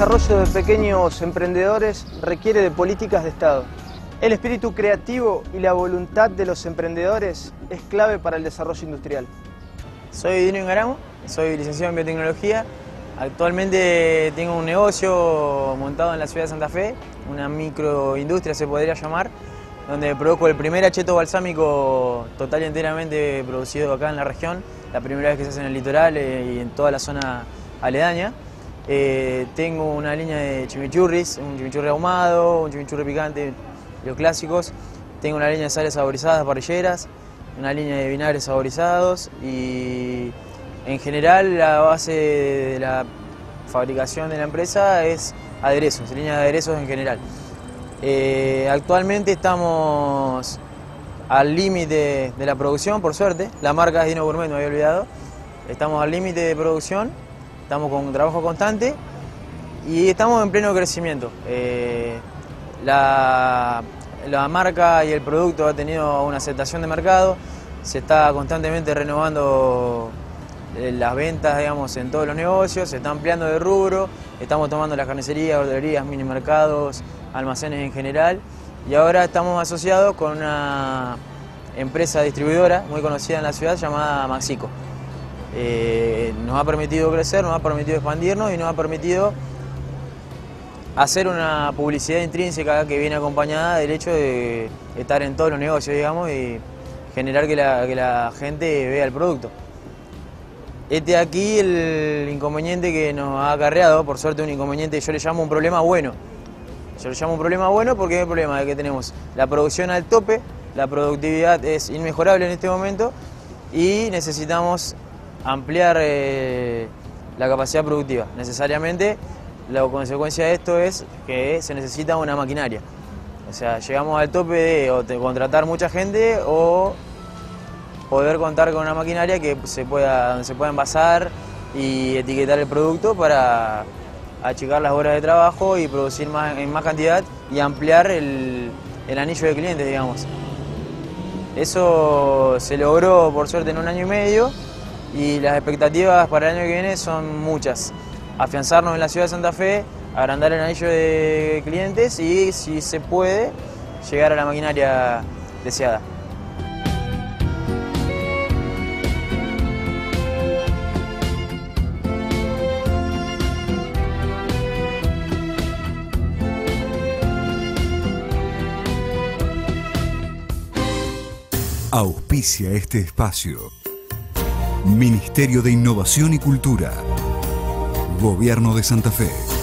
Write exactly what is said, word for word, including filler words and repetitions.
desarrollo de pequeños emprendedores requiere de políticas de Estado. El espíritu creativo y la voluntad de los emprendedores es clave para el desarrollo industrial. Soy Dino Ingaramo, soy licenciado en biotecnología. Actualmente tengo un negocio montado en la ciudad de Santa Fe, una microindustria se podría llamar, donde produzco el primer acheto balsámico total y enteramente producido acá en la región, la primera vez que se hace en el litoral y en toda la zona aledaña. Eh, tengo una línea de chimichurris, un chimichurri ahumado, un chimichurri picante, los clásicos. Tengo una línea de sales saborizadas parrilleras, una línea de vinagres saborizados y en general la base de la fabricación de la empresa es aderezos, línea de aderezos en general. Eh, actualmente estamos al límite de la producción, por suerte. La marca es Dino Gourmet, me había olvidado. Estamos al límite de producción, estamos con un trabajo constante y estamos en pleno crecimiento. Eh, la, la marca y el producto ha tenido una aceptación de mercado, se está constantemente renovando las ventas, digamos, en todos los negocios, se está ampliando de rubro, estamos tomando las carnicerías, verdulerías, mini mercados, almacenes en general, y ahora estamos asociados con una empresa distribuidora muy conocida en la ciudad llamada Maxico. Eh, nos ha permitido crecer, nos ha permitido expandirnos y nos ha permitido hacer una publicidad intrínseca que viene acompañada del hecho de estar en todos los negocios, digamos, y generar que la, que la gente vea el producto. Este aquí el inconveniente que nos ha acarreado, por suerte un inconveniente, yo le llamo un problema bueno. Yo le llamo un problema bueno porque es el problema de que tenemos la producción al tope, la productividad es inmejorable en este momento y necesitamos ampliar eh, la capacidad productiva. Necesariamente la consecuencia de esto es que se necesita una maquinaria. O sea, llegamos al tope de, o de contratar mucha gente o poder contar con una maquinaria que se pueda, donde se pueda envasar y etiquetar el producto para achicar las horas de trabajo y producir más, en más cantidad y ampliar el, el anillo de clientes, digamos. Eso se logró por suerte en un año y medio y las expectativas para el año que viene son muchas. Afianzarnos en la ciudad de Santa Fe, agrandar el anillo de clientes y, si se puede, llegar a la maquinaria deseada. Auspicia este espacio. Ministerio de Innovación y Cultura. Gobierno de Santa Fe.